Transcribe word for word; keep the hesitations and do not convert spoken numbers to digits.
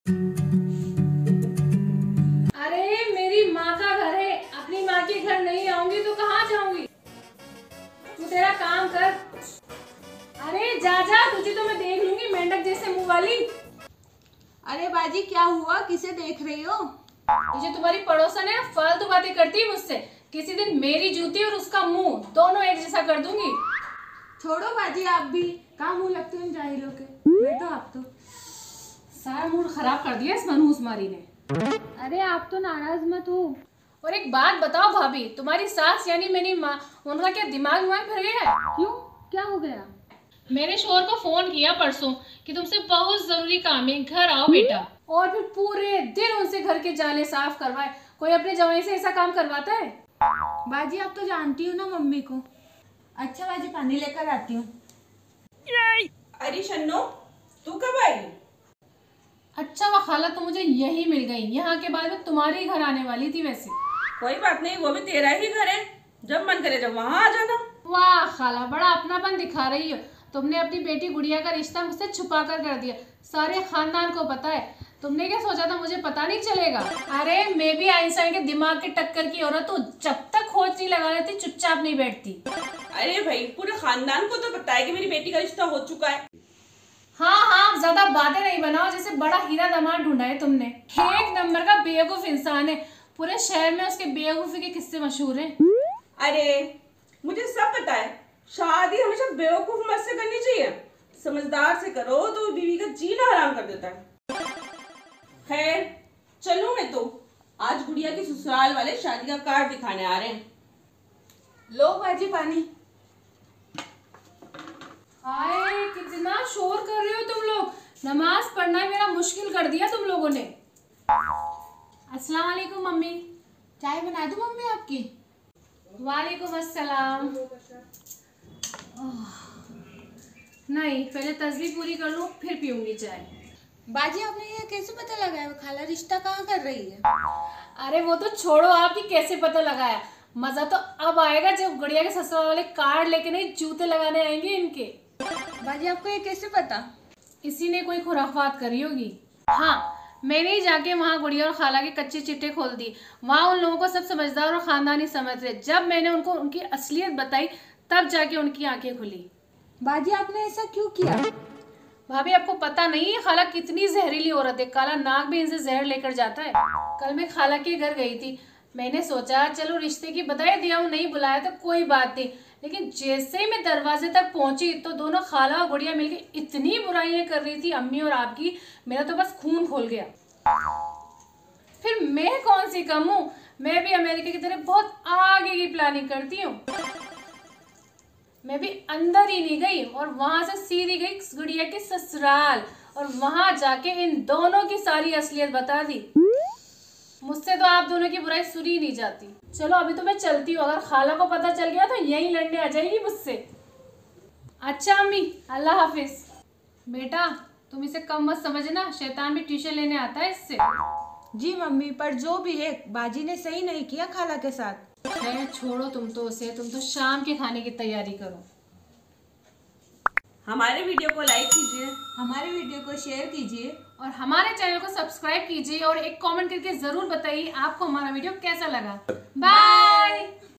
अरे मेरी माँ का घर है, अपनी माँ के घर नहीं आऊंगी तो कहाँ जाऊंगी? तू तेरा काम कर। अरे जा जा, तुझे तो मैं देख लूंगी मेंढक जैसे मुंह वाली। अरे बाजी क्या हुआ, किसे देख रही हो? ये जो तुम्हारी पड़ोसन है फालतू बातें करती है मुझसे। किसी दिन मेरी जूती और उसका मुंह दोनों एक जैसा कर दूंगी। छोड़ो बाजी, आप भी कहाँ मुंह लगते हो जाहिलों के। बैठो आप तो। सारा मूड खराब कर दिया इस मनहूस मारी ने। अरे आप तो नाराज मत हो। और एक बात बताओ भाभी, तुम्हारी सास यानी मेरी माँ, उनका क्या दिमाग में फिर गया है? क्यों, क्या हो गया? मेरे शोहर को फोन किया परसों कि तुमसे बहुत जरूरी काम है, घर आओ बेटा। और फिर पूरे दिन उनसे घर के जाले साफ करवाए। कोई अपने जवाई से ऐसा काम करवाता है? बाजी आप तो जानती हो ना मम्मी को। अच्छा बाजी पानी लेकर आती हूँ। अरे शन्नो, तू कब आई? अच्छा वह खाला तो मुझे यही मिल गई। यहाँ के बाद में तुम्हारे ही घर आने वाली थी वैसे। कोई बात नहीं, वो भी तेरा ही घर है, जब मन करे जब वहाँ आ जाना। वाह खाला, बड़ा अपनापन दिखा रही हो। तुमने अपनी बेटी गुड़िया का रिश्ता मुझसे छुपा कर कर दिया, सारे खानदान को पता है। तुमने क्या सोचा था मुझे पता नहीं चलेगा? अरे मैं भी आइंस्टाइन के दिमाग के टक्कर की औरत हूँ, जब तक खोज नहीं लगा लेती चुपचाप नहीं बैठती। अरे भाई, पूरे खानदान को तो पता है कि मेरी बेटी का रिश्ता हो चुका है। हाँ हाँ, ज्यादा बातें नहीं बनाओ, जैसे बड़ा हीरा दामाद ढूंढा है तुमने। एक नंबर का बेवकूफ इंसान है, पूरे शहर में उसके बेवकूफी के किस्से मशहूर हैं। अरे मुझे सब पता है, शादी हमेशा बेवकूफ मर्द से करनी चाहिए, समझदार से करो तो बीवी का जीना हराम कर देता है। खैर चलूं मैं तो, आज गुड़िया के ससुराल वाले शादी का कार्ड दिखाने आ रहे हैं। लो बाजी पानी। हाय कितना शोर कर रहे हो तुम लोग, नमाज पढ़ना मेरा मुश्किल कर दिया तुम लोगों ने। अस्सलाम वालेकुम मम्मी। चाय बना दूं मम्मी आपकी? वालेकुम अस्सलाम। नहीं, पहले तस्बीह पूरी कर लूं फिर पीऊंगी चाय। बाजी आपने ये कैसे पता लगाया खाला रिश्ता कहाँ कर रही है? अरे वो तो छोड़ो, आपकी कैसे पता लगाया। मजा तो अब आएगा जब गुड़िया के ससुराल वाले कार्ड लेके नहीं जूते लगाने आएंगे इनके। बाजी आपको ये कैसे पता? इसी ने कोई खुराफात करी होगी। हाँ, मैंने ही जाके वहाँ गुड़िया और खाला के कच्चे चिट्टे खोल दी। वहाँ उन लोगों को सब समझदार और खानदानी समझ रहे। जब मैंने उनको उनकी असलियत बताई तब जाके उनकी आंखें खुली। बाजी आपने ऐसा क्यों किया? भाभी आपको पता नहीं है खाला कितनी जहरीली औरत है, काला नाग भी इनसे जहर लेकर जाता है। कल मैं खाला के घर गई थी, मैंने सोचा चलो रिश्ते की बधाई दिया हूँ, नहीं बुलाया तो कोई बात नहीं। लेकिन जैसे ही मैं दरवाजे तक पहुंची तो दोनों खाला और गुड़िया मिलकर इतनी बुराइयां कर रही थी अम्मी और आपकी, मेरा तो बस खून खोल गया। फिर मैं कौन सी कम हूँ, मैं भी अमेरिका की तरह बहुत आगे की प्लानिंग करती हूँ। मैं भी अंदर ही नहीं गई और वहां से सीधी गई गुड़िया के ससुराल और वहां जाके इन दोनों की सारी असलियत बता दी। मुझसे तो आप दोनों की बुराई सुनी नहीं जाती। चलो अभी तो मैं चलती हूँ, अगर खाला को पता चल गया तो यहीं लड़ने आ जाएगी मुझसे। अच्छा अम्मी, अल्लाह हाफिज। बेटा तुम इसे कम मत समझना, शैतान भी ट्यूशन लेने आता है इससे। जी मम्मी, पर जो भी है बाजी ने सही नहीं किया खाला के साथ। खैर छोड़ो तुम तो उसे, तुम तो शाम के खाने की तैयारी करो। हमारे वीडियो को लाइक कीजिए, हमारे वीडियो को शेयर कीजिए और हमारे चैनल को सब्सक्राइब कीजिए और एक कमेंट करके जरूर बताइए आपको हमारा वीडियो कैसा लगा। बाय।